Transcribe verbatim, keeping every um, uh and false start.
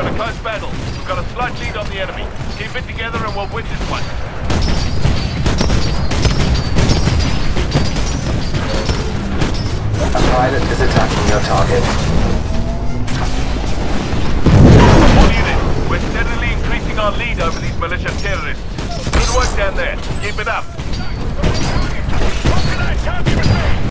got a close battle. We've got a slight lead on the enemy. Keep it together and we'll win this one. A pilot is attacking your target. All units, we're steadily increasing our lead over these militia terrorists. Good work down there. Keep it up.